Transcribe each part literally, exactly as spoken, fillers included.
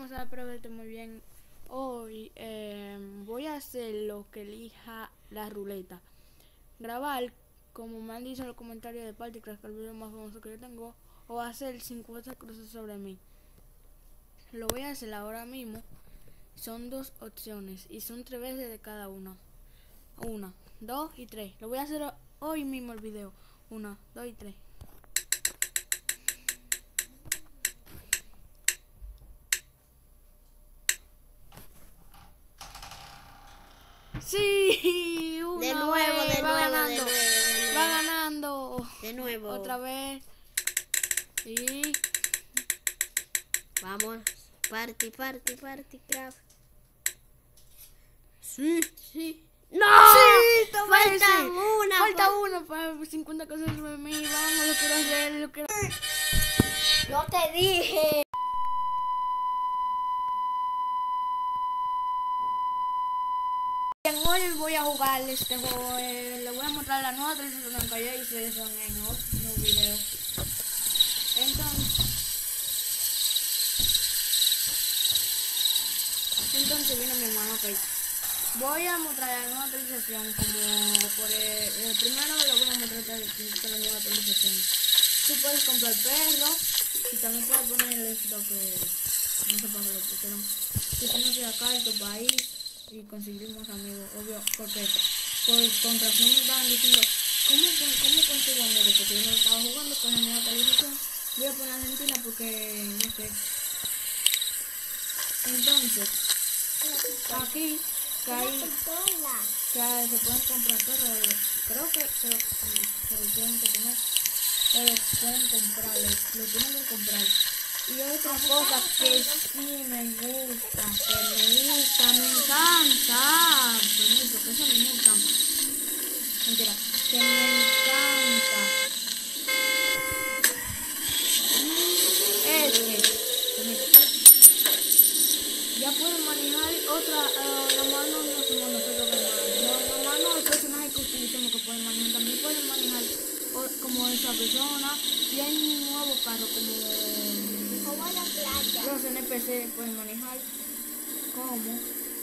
Espero que esté muy bien. Hoy eh, voy a hacer lo que elija la ruleta. Grabar, como me han dicho en los comentarios de Partycraft, que es el video más famoso que yo tengo, o hacer cincuenta cruces sobre mí. Lo voy a hacer ahora mismo. Son dos opciones y son tres veces de cada una. Una, dos y tres. Lo voy a hacer hoy mismo el video. Una, dos y tres. Sí, una de nuevo, vez, de, va nuevo ganando, de nuevo, de nuevo, va ganando, de nuevo, otra vez, y vamos, party, party, party, craft. sí, sí, no, sí, falta veces. una, falta una para cincuenta cosas sobre mí, vamos, lo quiero hacer, lo quiero hacer. Yo te dije. Hoy voy a jugar este juego, eh, le voy a mostrar la nueva actualización que ya hice eso en otro video. Entonces, entonces viene mi hermano, ok. Voy a mostrar la nueva actualización como por el, el primero le voy a mostrar la nueva actualización. Tú puedes comprar perro y también puedes ponerle esto que no sé para qué lo pusieron. Si tú no seas acá en tu país y conseguimos amigos, obvio, porque por contracción me estaban diciendo ¿cómo, cómo consigo amigos? Porque yo no estaba jugando con la nueva actualización. Voy a poner Argentina porque no sé. Entonces, aquí que hay, que se pueden comprar perros, creo que se lo, se lo tienen que comer, pero pueden comprarlo, lo tienen que comprar. Y otra cosa que sí me gusta, que me gusta, me encanta, permiso, que eso me gusta, mentira, que me encanta, es que, permiso, ya pueden manejar otra, uh, normal no, no somos nosotros que no, normal no, los personajes que utilicemos que pueden manejar, también pueden manejar o, como esa persona, y hay un nuevo carro como, como la playa. Los N P C pueden manejar, como,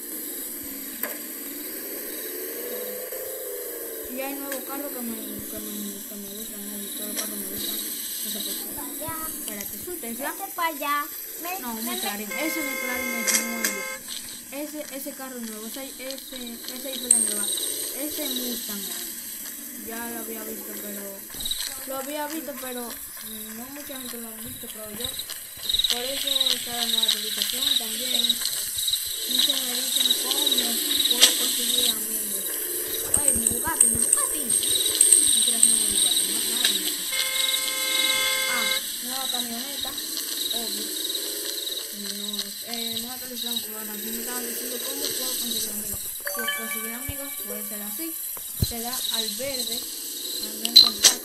y hay nuevos carros que me, que me, que me gustan, ¿no? Todos los carros me gustan, no sé por qué, espérate, es un Tesla, Vete para allá. Me, no, un me, McLaren, ese McLaren es nuevo. Ese, ese carro nuevo, ese, ese, ese hijo de nueva, ese Mustang, ya lo había visto, pero, lo había visto, pero no mucha gente lo ha visto, creo yo, por eso está la nueva actualización también, muchos me dicen cómo puedo conseguir amigos, ay, mi Bugatti, mi Bugatti, mentira, no mi Bugatti, no, nada, mi Bugatti, ah, nueva camioneta, obvio. No, eh, no actualización por la canción me estaban diciendo cómo puedo conseguir amigos. Pues conseguir amigos puede ser así. Se da al verde, al en contact,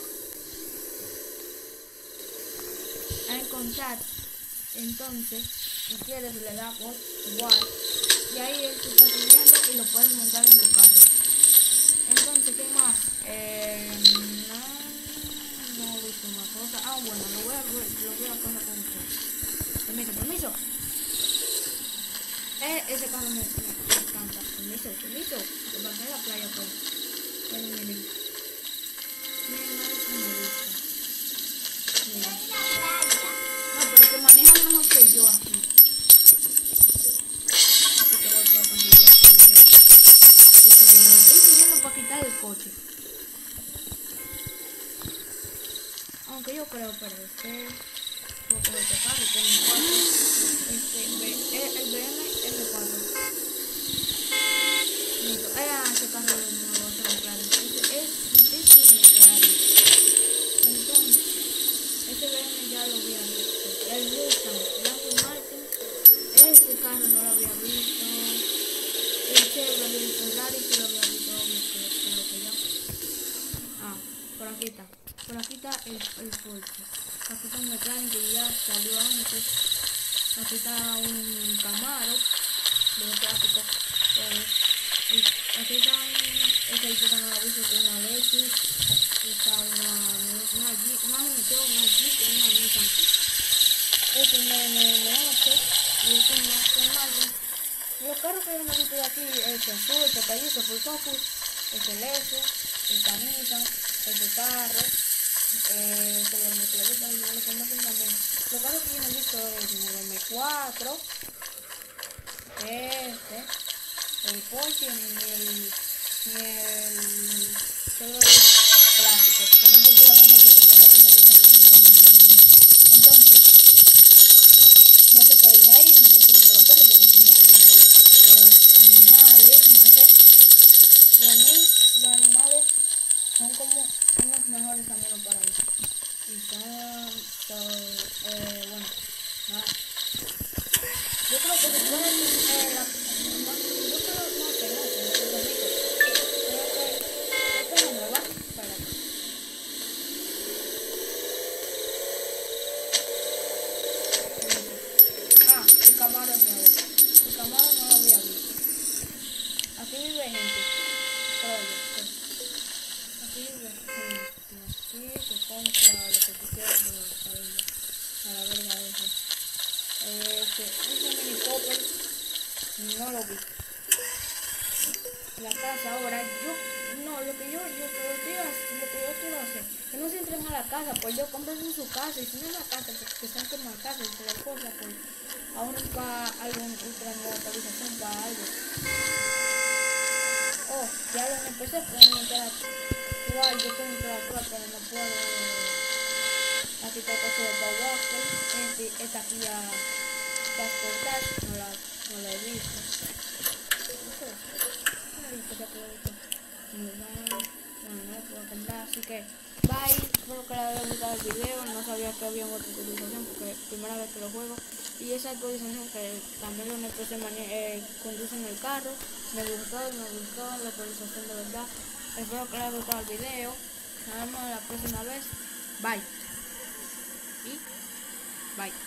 a encontrar. Entonces, si quieres le da por igual. Y ahí él te está siguiendo y lo puedes montar en tu carro. Entonces, ¿qué más? Eh, no, no he visto más cosas. Ah, bueno, lo voy a, lo voy a pasar con usted. Permiso, permiso. Eh, ese carro me, me, me encanta. Permiso, permiso. Que va a caer la playa, pues. Pero miren. Miren, a ver cómo me gusta. Miren. No, pero que manejan mejor que yo aquí. Yo creo que voy a conseguir aquí. Estoy siguiendo, estoy siguiendo para quitar el coche. Aunque yo creo, pero este... Voy a coger este carro, tiene cuatro. Este, el B M M cuatro. Listo. Ah, este carro de nuevo se va a claro. Este es, este es el claro. Entonces, este B M ya lo había visto. El Mustang, el Aston Martin, este carro no lo había visto. El Chevrolet, el Ferrari sí lo había visto, obvio que creo que ya. Ah, por aquí está. Por aquí está el, el Porsche. Aquí está un McLaren que ya salió antes. Aquí está un Camaro de plástico. Eh, aquí está un, ese ahí no la visto con una Lexus. Está una, una Jeep, una G T O, una Jeep y una Nissan. Este es un M M ocho. Y eso no es malo. Los carros que yo me he visto de aquí, este azul, este tallizo, full focus, este Lexus, esta Nissan, este carro, eh, este de Meteorita, y los formatos también. Los carros que yo me he visto es el M cuatro, este, el Porsche, ni el, ni el, todo es clásico, que no te quiero hablar mucho, pero no te me dicen. Entonces, no te caes ahí, no te tienes los perros, porque si no, los animales, no sé, para mí, los animales son como unos mejores amigos para mí. Y son, son eh, bueno, nada. Yo creo que después eh, la, no, yo creo, no sé, no sé, no sé, no sé, creo que esta es la nueva, espérate. Ah, el Camaro es nuevo. El Camaro no lo había visto. Aquí vive gente. Oye, pues, aquí vive gente. Aquí se compra lo que tú quieras, pero a la verga eso. Este, un mini copper, no lo vi. La casa ahora, yo, no, lo que yo, yo, lo que yo, lo que yo quiero hacer, que no se entren a la casa, pues yo compren en su casa, y si no en la casa, pues que se entren a la casa y se la cosa, pues ahorren para algo, otra nueva actualización, para algo. Oh, ya lo empecé, pueden interactuar, yo puedo interactuar, pero no puedo, aquí tengo que hacer el Powerwaffle, este, esta aquí ya, transportar, no la, no la he visto. Bueno, no lo puedo comprar, así que bye, espero que les haya gustado el video. No sabía que había otra actualización porque es primera vez que lo juego, y esa actualización que también los N P C eh, conducen el carro, me gustó, me gustó la actualización de verdad. Espero que les haya gustado el video. Nos vemos la próxima vez, bye y bye.